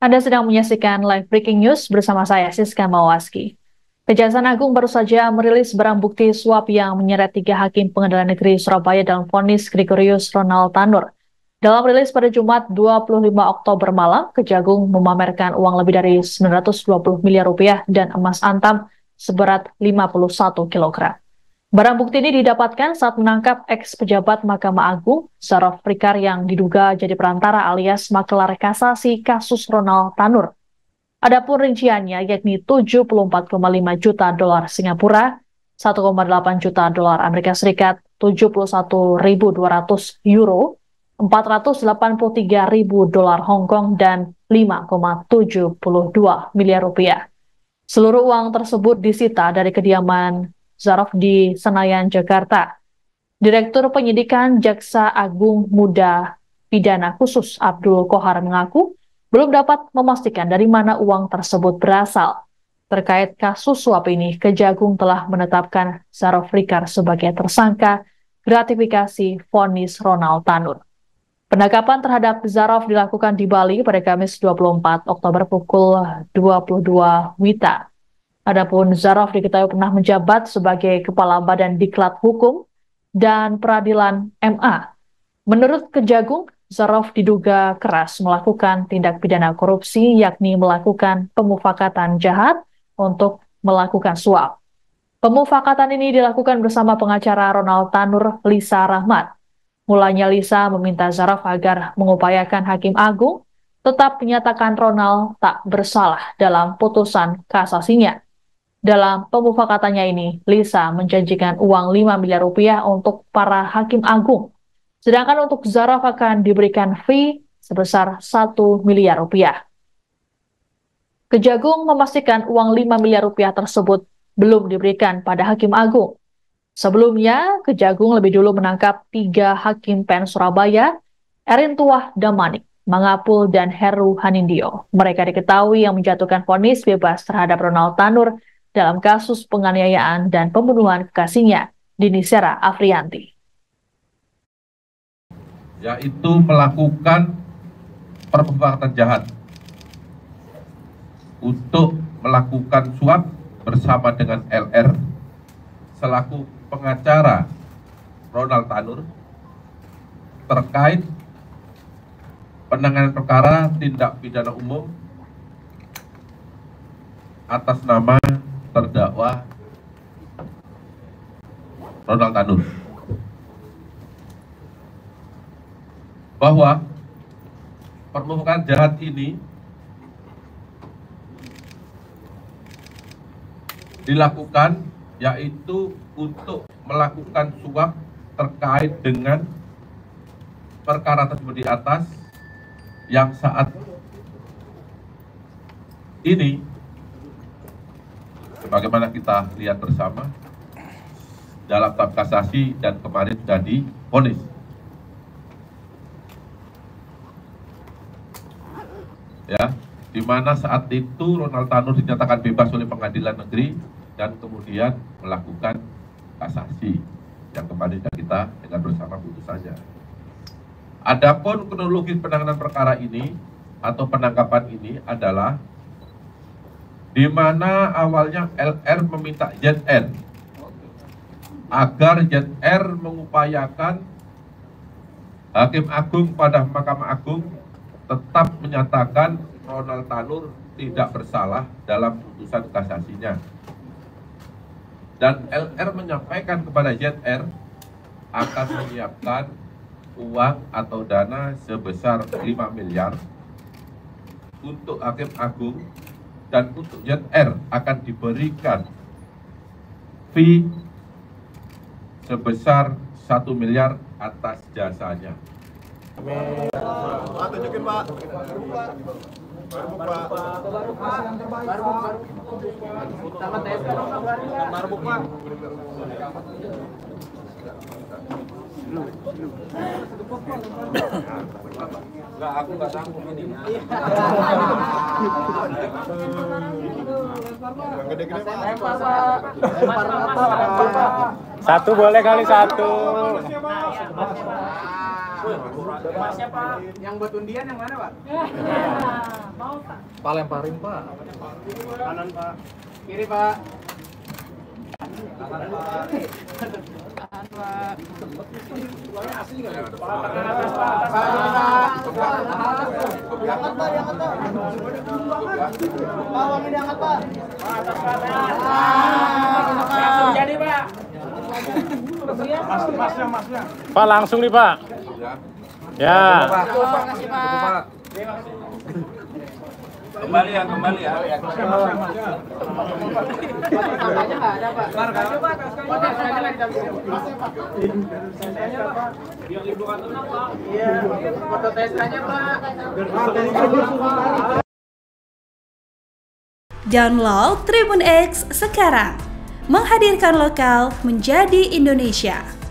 Anda sedang menyaksikan live breaking news bersama saya, Siska Mawaski. Kejaksaan Agung baru saja merilis barang bukti suap yang menyeret 3 hakim pengadilan negeri Surabaya dalam vonis Gregorius Ronald Tanur. Dalam rilis pada Jumat 25 Oktober malam, Kejagung memamerkan uang lebih dari 920 miliar rupiah dan emas antam seberat 51 kg. Barang bukti ini didapatkan saat menangkap ex-pejabat Mahkamah Agung, Zaraf Rikar yang diduga jadi perantara alias makelar kasasi kasus Ronald Tanur. Adapun rinciannya yakni 74,5 juta dolar Singapura, 1,8 juta dolar Amerika Serikat, 71.200 euro, 483.000 dolar Hong Kong, dan 5,72 miliar rupiah. Seluruh uang tersebut disita dari kediaman Zaraf di Senayan, Jakarta. Direktur Penyidikan Jaksa Agung Muda Pidana Khusus Abdul Kohar mengaku belum dapat memastikan dari mana uang tersebut berasal. Terkait kasus suap ini, Kejagung telah menetapkan Zaraf Rikar sebagai tersangka gratifikasi vonis Ronald Tanur. Penangkapan terhadap Zaraf dilakukan di Bali pada Kamis 24 Oktober pukul 22 WITA. Adapun Zaraf diketahui pernah menjabat sebagai Kepala Badan Diklat Hukum dan Peradilan MA. Menurut Kejagung, Zaraf diduga keras melakukan tindak pidana korupsi, yakni melakukan pemufakatan jahat untuk melakukan suap. Pemufakatan ini dilakukan bersama pengacara Ronald Tanur, Lisa Rahmat. Mulanya Lisa meminta Zaraf agar mengupayakan Hakim Agung tetap menyatakan Ronald tak bersalah dalam putusan kasasinya. Dalam pemufakatannya ini, Lisa menjanjikan uang 5 miliar rupiah untuk para Hakim Agung. Sedangkan untuk Zaraf akan diberikan fee sebesar 1 miliar rupiah. Kejagung memastikan uang 5 miliar rupiah tersebut belum diberikan pada Hakim Agung. Sebelumnya, Kejagung lebih dulu menangkap 3 Hakim PN Surabaya, Erin Tuah Damanik, Mangapul, dan Heru Hanindyo. Mereka diketahui yang menjatuhkan vonis bebas terhadap Ronald Tanur dalam kasus penganiayaan dan pembunuhan kekasihnya, Dini Sera Afrianti. Yaitu melakukan permufakatan jahat untuk melakukan suap bersama dengan LR selaku pengacara Ronald Tanur terkait penanganan perkara tindak pidana umum atas nama terdakwa Ronald Tanur, bahwa permufakatan jahat ini dilakukan yaitu untuk melakukan suap terkait dengan perkara tersebut di atas yang saat ini sebagaimana kita lihat bersama dalam tahap kasasi dan kemarin sudah divonis. Ya, di mana saat itu Ronald Tanur dinyatakan bebas oleh pengadilan negeri dan kemudian melakukan kasasi yang kemarin kita dengar bersama putusannya. Adapun kronologi penanganan perkara ini atau penangkapan ini adalah di mana awalnya LR meminta ZR agar ZR mengupayakan Hakim Agung pada Mahkamah Agung tetap menyatakan Ronald Tanur tidak bersalah dalam putusan kasasinya. Dan LR menyampaikan kepada ZR akan menyiapkan uang atau dana sebesar 5 miliar untuk Hakim Agung, dan untuk ZR akan diberikan fee sebesar 1 miliar atas jasanya. Pak, tunjukin Pak. Enggak, aku nggak sanggup ini. Gede-gede Pak. Satu boleh kali satu. Siapa? Yang buat undian yang mana, Pak? Mau, Pak. Pak lemparin Pak. Kanan Pak. Kiri Pak. Kanan Pak. Kanan Pak. Asli nggak? Tangan atas Pak. Diangkat Pak, diangkat Pak. Pak, wangi diangkat Pak. Atas Pak. Langsung jadi Pak. Masnya. Pak langsung nih Pak. Ya. Terima kasih Pak. Kembali ya. Makanya nggak ada Pak. Coba tasnya lagi Pak. Biar ibu kan tenang Pak. Iya. Foto tesnya Pak. Download Tribun X sekarang. Menghadirkan lokal menjadi Indonesia.